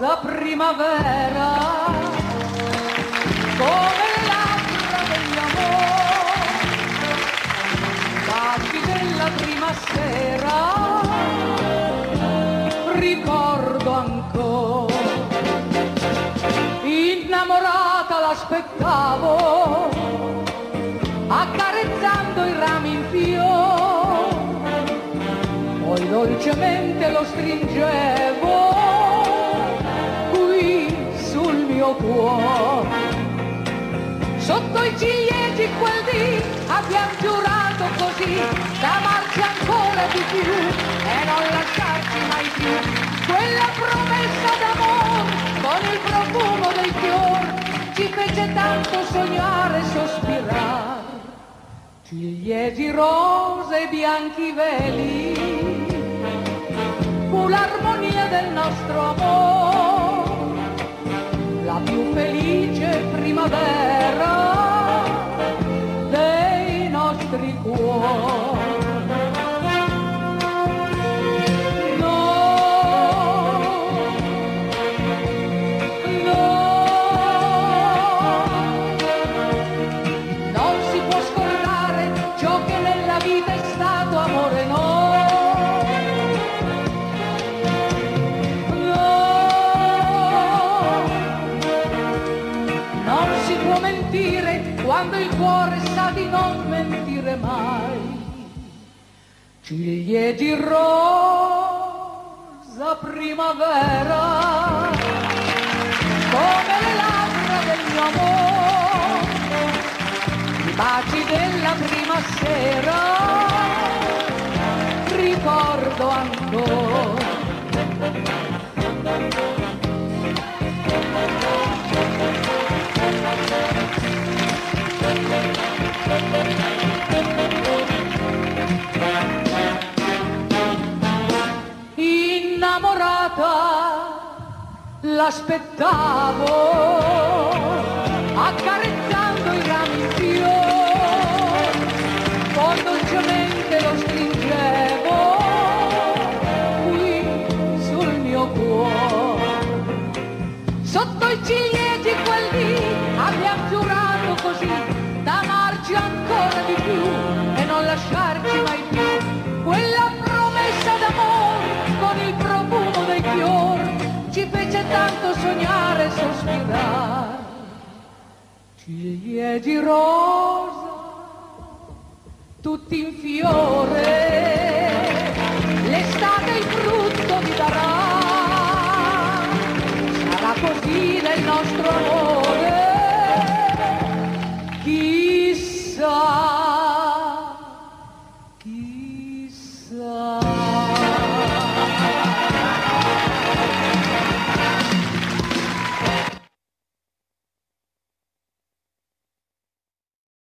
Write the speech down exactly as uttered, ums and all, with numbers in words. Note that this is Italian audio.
rosa primavera, come labbra degli amori, baci della prima sera, ricordo ancora. Innamorata l'aspettavo, accarezzando i rami in fiore, poi dolcemente lo stringevo qui sul mio cuore. Sotto i ciliegi quel dì abbiamo giurato così d'amarci ancora di più e non lasciarci mai più. Quella promessa d'amore con il profumo dei fiori ci fece tanto sognare e sospirare. Ciliegi, rose e bianchi veli, fu l'armonia del nostro amore, la più felice primavera dei nostri cuori. Quando il cuore sa di non mentire mai, ciliegi rosa primavera, come le labbra del mio amore, i baci della prima sera, ricordo ancora. Innamorata l'aspettavo, accarezzando i rami in fiore, poi dolcemente lo stringevo qui sul mio cuore. Sotto i ciliegi quel dì abbiamo giurato così d'amarci ancora di più e non lasciarci mai più. Quella promessa d'amore con il profumo dei fiori ci fece tanto sognare e sospirare. Ciliegi rosa, tutti in fiore, l'estate il frutto vi darà, sarà così nel nostro amore.